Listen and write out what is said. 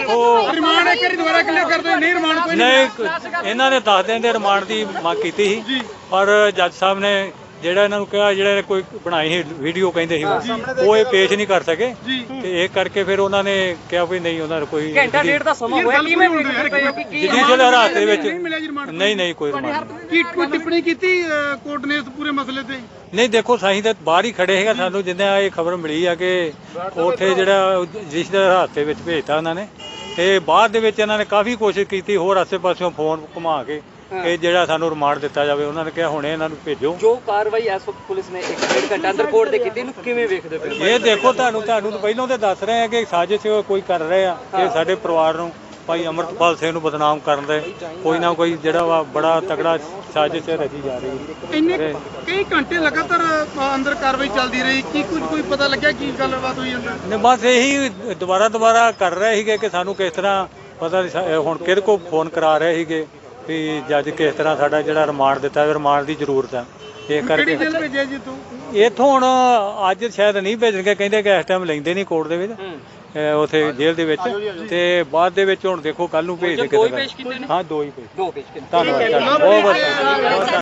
देखो नहीं इन्हों ने 10 दिन के रिमांड की मंग की थी पर जज साहब ने ਜਿਹੜਾ ਇਹਨਾਂ ਨੂੰ ਕਿਹਾ ਜਿਹੜੇ ਕੋਈ ਬਣਾਈ ਸੀ ਵੀਡੀਓ ਕਹਿੰਦੇ ਸੀ ਉਹ ਇਹ ਪੇਸ਼ ਨਹੀਂ ਕਰ ਸਕੇ ਤੇ ਇਹ ਕਰਕੇ ਫਿਰ ਉਹਨਾਂ ਨੇ ਕਿਹਾ ਵੀ ਨਹੀਂ ਉਹਨਾਂ ਦਾ ਕੋਈ ਘੰਟਾ ਡੇਢ ਦਾ ਸਮਾਂ ਹੋਇਆ ਕਿਵੇਂ ਵੇਖਦੇ ਪਏ ਹੋ ਕਿ ਕੀ ਜੁਡੀਸ਼ੀਅਲ ਹਾਲਾਤ ਦੇ ਵਿੱਚ ਨਹੀਂ ਕੋਈ ਰਿਮਾਂਡ ਕੀ ਟਿੱਪਣੀ ਕੀਤੀ ਕੋਰਟ ਨੇ ਇਸ ਪੂਰੇ ਮਸਲੇ ਤੇ ਨਹੀਂ ਦੇਖੋ ਸਾਈਂ ਤਾਂ ਬਾਹਰ ਹੀ ਖੜੇ ਹੈਗਾ ਸਾਨੂੰ ਜਿੰਨਾ ਇਹ ਖਬਰ ਮਿਲੀ ਆ ਕਿ ਉੱਥੇ ਜਿਹੜਾ ਜੁਡੀਸ਼ੀਅਲ ਹਾਲਾਤ ਦੇ ਵਿੱਚ ਭੇਜਤਾ ਉਹਨਾਂ ਨੇ ਤੇ ਬਾਅਦ ਦੇ ਵਿੱਚ ਇਹਨਾਂ ਨੇ ਕਾਫੀ ਕੋਸ਼ਿਸ਼ ਕੀਤੀ ਹੋਰ ਆਸੇ ਪਾਸਿਓਂ ਫੋਨ ਘੁਮਾ ਕੇ ਕਿ ਜਿਹੜਾ ਸਾਨੂੰ ਰਿਮਾਂਡ ਦਿੱਤਾ ਜਾਵੇ ਉਹਨਾਂ ਨੇ ਕਿਹਾ ਹੁਣੇ ਇਹਨਾਂ ਨੂੰ ਭੇਜੋ ਜੋ ਕਾਰਵਾਈ ਇਸ ਵਕਤ ਪੁਲਿਸ ਨੇ 1.5 ਘੰਟਾ ਅੰਦਰ ਕੋਰਟ ਦੇ ਕੀਤੀ ਇਹਨੂੰ ਕਿਵੇਂ ਵੇਖਦੇ ਪਏ ਇਹ ਦੇਖੋ ਤੁਹਾਨੂੰ ਪਹਿਲਾਂ ਤੇ ਦੱਸ ਰਹੇ ਆ ਕਿ ਸਾਜ਼ਿਸ਼ ਕੋਈ ਕਰ ਰਹੇ ਆ ਇਹ ਸਾਡੇ ਪਰਿਵਾਰ ਨੂੰ ਭਾਈ ਅਮਰਤਪਾਲ ਸਿੰਘ ਨੂੰ ਬਦਨਾਮ ਕਰਨ ਦੇ ਕੋਈ ਨਾ ਕੋਈ ਜਿਹੜਾ ਵਾ ਬੜਾ ਤਕੜਾ ਸਾਜ਼ਿਸ਼ ਰਚੀ ਜਾ ਰਹੀ ਹੈ। ਇੰਨੇ ਕਈ ਘੰਟੇ ਲਗਾਤਾਰ ਅੰਦਰ ਕਾਰਵਾਈ ਚੱਲਦੀ ਰਹੀ ਕੀ ਕੁਝ ਕੋਈ ਪਤਾ ਲੱਗਿਆ ਕੀ ਗੱਲਬਾਤ ਹੋਈ ਅੰਦਰ ਬਸ ਇਹੀ ਦੁਬਾਰਾ ਕਰ ਰਹੇ ਸੀਗੇ ਕਿ ਸਾਨੂੰ ਕਿਸ ਤਰ੍ਹਾਂ ਪਤਾ ਹੁਣ ਕਿਹਦੇ ਕੋਲ ਫੋਨ ਕਰਾ ਰਹੇ ਸੀਗੇ ਵੀ ਜੱਜ ਕਿਸ ਤਰ੍ਹਾਂ ਸਾਡਾ ਜਿਹੜਾ ਰਿਮਾਂਡ ਦਿੱਤਾ ਰਿਮਾਂਡ ਦੀ ਜ਼ਰੂਰਤ ਆ ਇਹ ਕਰਕੇ ਇੱਥੋਂ ਹੁਣ ਅੱਜ ਸ਼ਾਇਦ ਨਹੀਂ ਭੇਜਣਗੇ ਕਹਿੰਦੇ ਕਿ ਇਸ ਟਾਈਮ ਲੈਂਦੇ ਨਹੀਂ ਕੋਰਟ ਦੇ ਵਿੱਚ ਉੱਥੇ ਜੇਲ੍ਹ ਦੇ ਵਿੱਚ ਤੇ ਬਾਅਦ ਦੇ ਵਿੱਚ ਹੁਣ ਦੇਖੋ ਕੱਲ ਨੂੰ ਭੇਜ ਕੇ ਹਾਂ 2 ਹੀ ਪੇਸ਼ ਦੋ ਪੇਸ਼ ਧੰਨਵਾਦ ਬਹੁਤ ਬਹੁਤ